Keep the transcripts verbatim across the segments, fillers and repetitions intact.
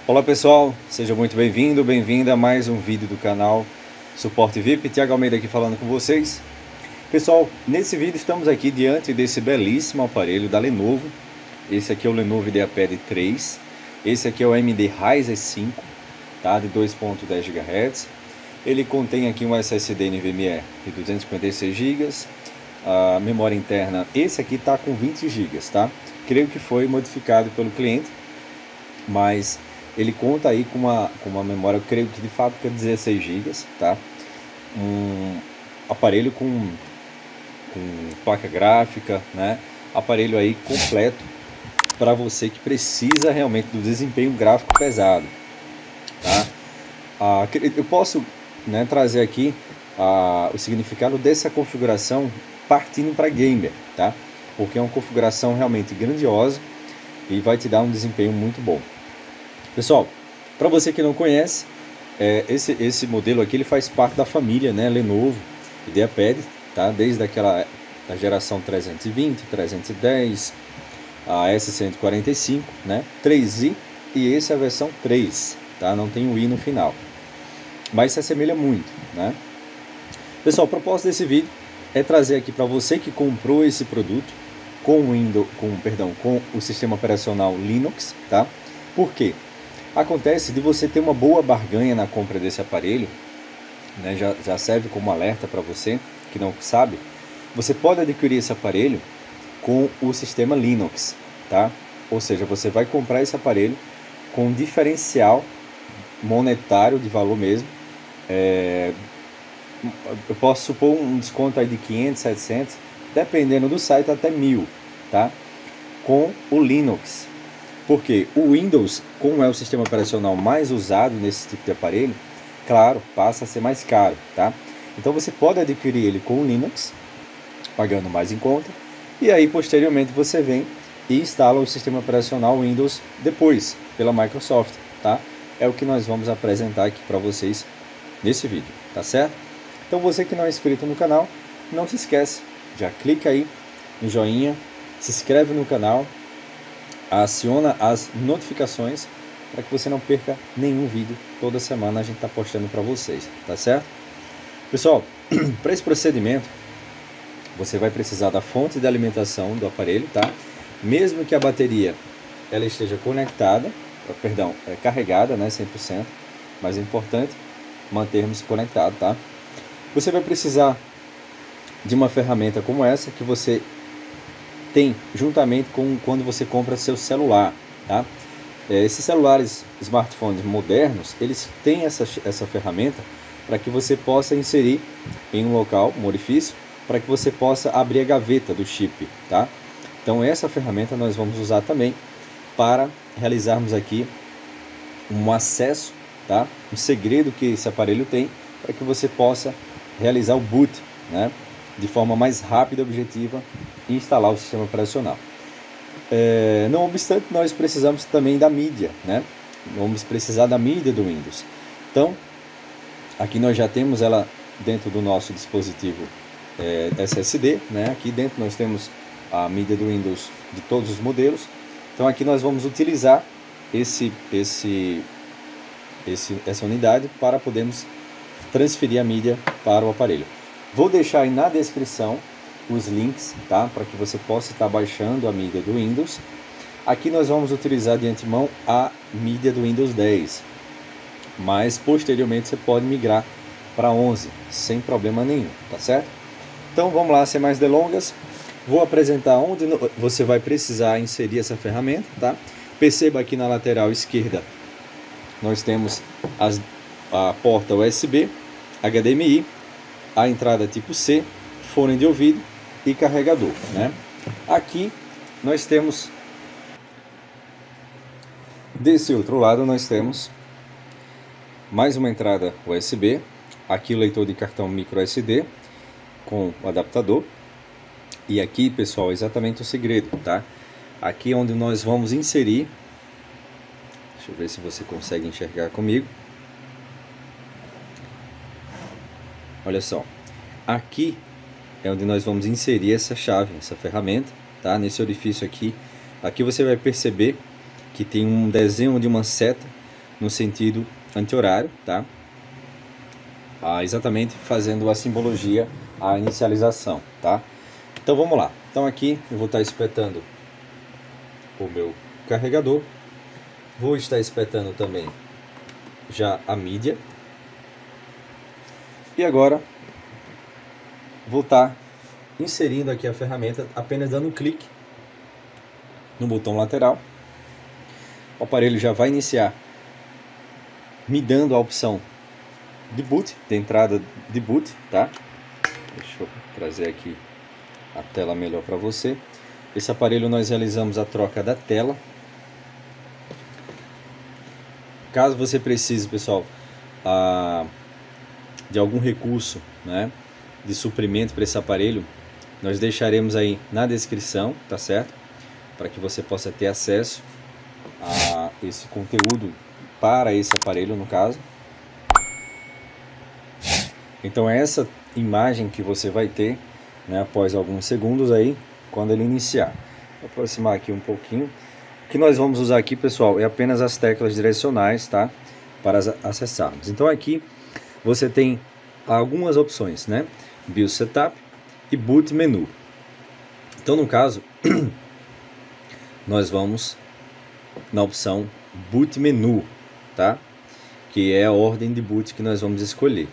Olá pessoal, seja muito bem-vindo, bem-vinda a mais um vídeo do canal Suporte V I P. Thiago Almeida aqui falando com vocês. Pessoal, nesse vídeo estamos aqui diante desse belíssimo aparelho da Lenovo. Esse aqui é o Lenovo IdeaPad três. Esse aqui é o A M D Ryzen cinco, tá? De dois ponto dez gigahertz. Ele contém aqui um S S D NVMe de duzentos e cinquenta e seis gigas. A memória interna, esse aqui está com vinte gigas, tá? Creio que foi modificado pelo cliente, mas ele conta aí com uma, com uma memória, eu creio que de fábrica dezesseis gigas, tá? Um aparelho com, com placa gráfica, né? Aparelho aí completo para você que precisa realmente do desempenho gráfico pesado, tá? Ah, eu posso, né, trazer aqui ah, o significado dessa configuração partindo para gamer, tá? Porque é uma configuração realmente grandiosa e vai te dar um desempenho muito bom. Pessoal, para você que não conhece, é, esse, esse modelo aqui ele faz parte da família, né, Lenovo IdeaPad, tá? Desde aquela da geração trezentos e vinte, trezentos e dez, a S cento e quarenta e cinco, né, três i, e esse é a versão três, tá? Não tem o i no final, mas se assemelha muito, né? Pessoal, o propósito desse vídeo é trazer aqui para você que comprou esse produto com Windows, com perdão, com o sistema operacional Linux, tá? Por quê? Acontece de você ter uma boa barganha na compra desse aparelho, né? já, já serve como alerta para você que não sabe. Você pode adquirir esse aparelho com o sistema Linux, tá? Ou seja, você vai comprar esse aparelho com um diferencial monetário de valor mesmo. É, eu posso supor um desconto aí de quinhentos, setecentos, dependendo do site até mil, tá? Com o Linux. Porque o Windows, como é o sistema operacional mais usado nesse tipo de aparelho, claro, passa a ser mais caro, tá? Então você pode adquirir ele com o Linux, pagando mais em conta, e aí posteriormente você vem e instala o sistema operacional Windows depois, pela Microsoft, tá? É o que nós vamos apresentar aqui para vocês nesse vídeo, tá certo? Então você que não é inscrito no canal, não se esquece, já clica aí no joinha, se inscreve no canal, aciona as notificações para que você não perca nenhum vídeo. Toda semana a gente está postando para vocês, tá certo? Pessoal, para esse procedimento você vai precisar da fonte de alimentação do aparelho, tá? Mesmo que a bateria ela esteja conectada, perdão, é carregada, né, cem por cento, mas é importante mantermos conectado, tá? Você vai precisar de uma ferramenta como essa que você tem juntamente com quando você compra seu celular, tá? É, esses celulares, smartphones modernos, eles têm essa, essa ferramenta para que você possa inserir em um local, um orifício, para que você possa abrir a gaveta do chip, tá? Então essa ferramenta nós vamos usar também para realizarmos aqui um acesso, tá? Um segredo que esse aparelho tem para que você possa realizar o boot, né, de forma mais rápida e objetiva e instalar o sistema operacional. É, não obstante, nós precisamos também da mídia, né? Vamos precisar da mídia do Windows. Então, aqui nós já temos ela dentro do nosso dispositivo é, S S D, né? Aqui dentro nós temos a mídia do Windows de todos os modelos. Então aqui nós vamos utilizar esse, esse, esse, essa unidade para podermos transferir a mídia para o aparelho. Vou deixar aí na descrição os links, tá? Para que você possa estar baixando a mídia do Windows. Aqui nós vamos utilizar de antemão a mídia do Windows dez, mas posteriormente você pode migrar para onze sem problema nenhum, tá certo? Então vamos lá, sem mais delongas, vou apresentar onde você vai precisar inserir essa ferramenta, tá? Perceba aqui na lateral esquerda nós temos as, a porta U S B, H D M I, a entrada tipo C, fone de ouvido e carregador, né? Aqui nós temos, desse outro lado nós temos mais uma entrada U S B, aqui o leitor de cartão micro S D com o adaptador, e aqui, pessoal, exatamente o segredo, tá? Aqui é onde nós vamos inserir, deixa eu ver se você consegue enxergar comigo. Olha só, aqui é onde nós vamos inserir essa chave, essa ferramenta, tá? Nesse orifício aqui, aqui você vai perceber que tem um desenho de uma seta no sentido anti-horário, tá? Ah, exatamente fazendo a simbologia, a inicialização, tá? Então vamos lá. Então aqui eu vou estar espetando o meu carregador, vou estar espetando também já a mídia, e agora vou estar inserindo aqui a ferramenta, apenas dando um clique no botão lateral. O aparelho já vai iniciar me dando a opção de boot, de entrada de boot, tá? Deixa eu trazer aqui a tela melhor para você. Esse aparelho nós realizamos a troca da tela. Caso você precise, pessoal, a, de algum recurso, né, de suprimento para esse aparelho, nós deixaremos aí na descrição, tá certo? Para que você possa ter acesso a esse conteúdo para esse aparelho, no caso. Então é essa imagem que você vai ter, né, após alguns segundos aí, quando ele iniciar. Vou aproximar aqui um pouquinho. O que nós vamos usar aqui, pessoal, é apenas as teclas direcionais, tá? Para acessarmos. Então aqui você tem algumas opções, né? BIOS Setup e Boot Menu. Então no caso, nós vamos na opção Boot Menu, tá? Que é a ordem de boot que nós vamos escolher.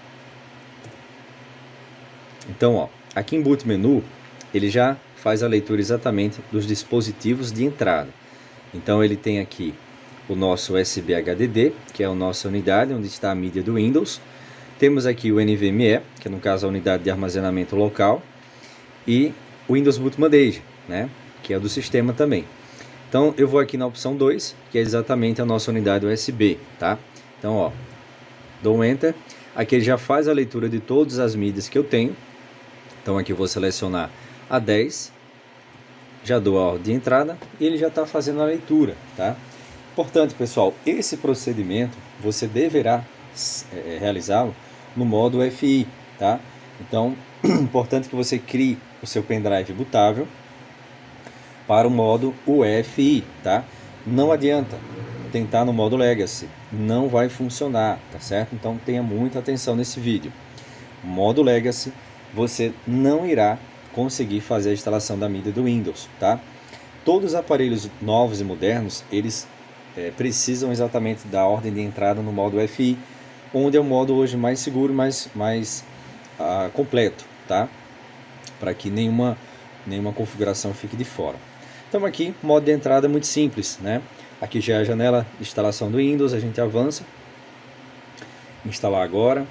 Então, ó, aqui em Boot Menu, ele já faz a leitura exatamente dos dispositivos de entrada. Então ele tem aqui o nosso U S B H D D, que é a nossa unidade onde está a mídia do Windows. Temos aqui o N V M E, que no caso é a unidade de armazenamento local, e o Windows Boot Manager, né, que é do sistema também. Então eu vou aqui na opção dois, que é exatamente a nossa unidade U S B, tá? Então, ó, dou um Enter. Aqui ele já faz a leitura de todas as mídias que eu tenho. Então aqui eu vou selecionar a dez, já dou a ordem de entrada e ele já está fazendo a leitura, tá? Importante, pessoal, esse procedimento você deverá é, realizá-lo no modo F I, tá? Então, importante que você crie o seu pendrive bootável para o modo U E F I, tá? Não adianta tentar no modo Legacy, não vai funcionar, tá certo? Então tenha muita atenção nesse vídeo. Modo Legacy, você não irá conseguir fazer a instalação da mídia do Windows, tá? Todos os aparelhos novos e modernos, eles é, precisam exatamente da ordem de entrada no modo F I, onde é o modo hoje mais seguro, mais, mais ah, completo, tá? Para que nenhuma, nenhuma configuração fique de fora. Então aqui, modo de entrada é muito simples, né? Aqui já é a janela de instalação do Windows, a gente avança. Instalar agora.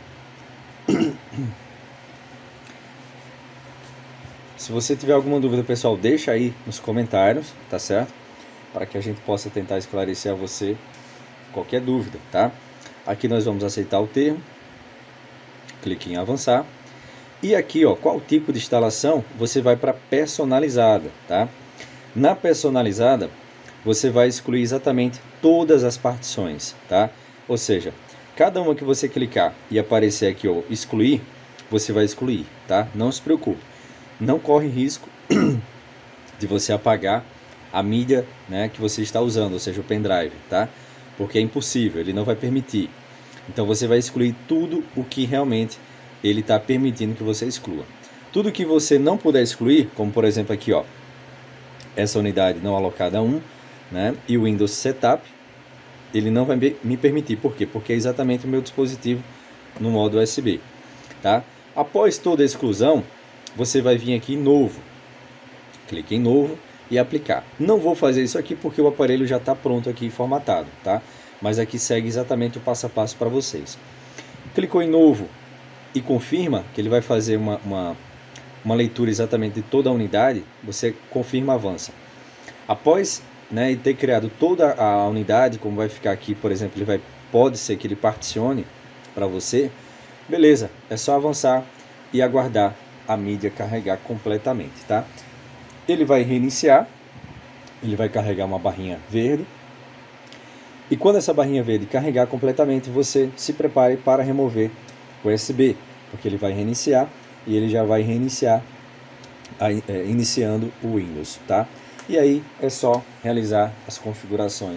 Se você tiver alguma dúvida, pessoal, deixa aí nos comentários, tá certo? Para que a gente possa tentar esclarecer a você qualquer dúvida, tá? Aqui nós vamos aceitar o termo. Clique em avançar. E aqui, ó, qual tipo de instalação? Você vai para personalizada, tá? Na personalizada, você vai excluir exatamente todas as partições, tá? Ou seja, cada uma que você clicar e aparecer aqui, ó, excluir, você vai excluir, tá? Não se preocupe. Não corre risco de você apagar a mídia, né, que você está usando, ou seja, o pendrive, tá? Porque é impossível, ele não vai permitir. Então você vai excluir tudo o que realmente ele está permitindo que você exclua. Tudo que você não puder excluir, como por exemplo aqui, ó, essa unidade não alocada a um, né, e o Windows Setup, ele não vai me permitir. Por quê? Porque é exatamente o meu dispositivo no modo U S B, tá? Após toda a exclusão, você vai vir aqui em novo, clique em novo e aplicar. Não vou fazer isso aqui porque o aparelho já está pronto aqui formatado, tá? Mas aqui segue exatamente o passo a passo para vocês. Clicou em novo e confirma que ele vai fazer uma, uma, uma leitura exatamente de toda a unidade, você confirma, avança. Após, né, ter criado toda a unidade, como vai ficar aqui, por exemplo, ele vai, pode ser que ele particione para você, beleza, é só avançar e aguardar a mídia carregar completamente, tá? Ele vai reiniciar, ele vai carregar uma barrinha verde, e quando essa barrinha verde carregar completamente, você se prepare para remover o U S B, porque ele vai reiniciar e ele já vai reiniciar, é, iniciando o Windows, tá? E aí é só realizar as configurações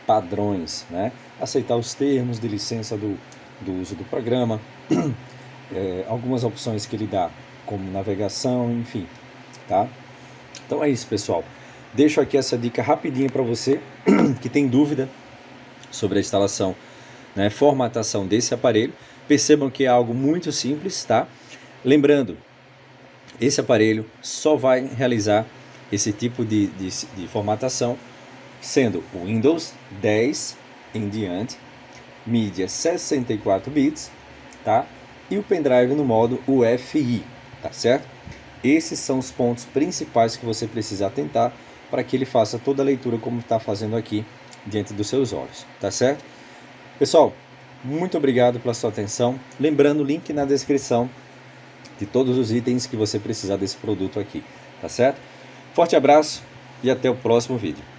padrões, né? Aceitar os termos de licença do, do uso do programa, é, algumas opções que ele dá, como navegação, enfim, tá? Então é isso, pessoal. Deixo aqui essa dica rapidinha para você que tem dúvida sobre a instalação, né, formatação desse aparelho. Percebam que é algo muito simples, tá? Lembrando, esse aparelho só vai realizar esse tipo de, de, de formatação sendo o Windows dez em diante, mídia sessenta e quatro bits, tá? E o pendrive no modo U F I, tá certo? Esses são os pontos principais que você precisa atentar para que ele faça toda a leitura como está fazendo aqui diante dos seus olhos, tá certo? Pessoal, muito obrigado pela sua atenção. Lembrando, o link na descrição de todos os itens que você precisar desse produto aqui, tá certo? Forte abraço e até o próximo vídeo.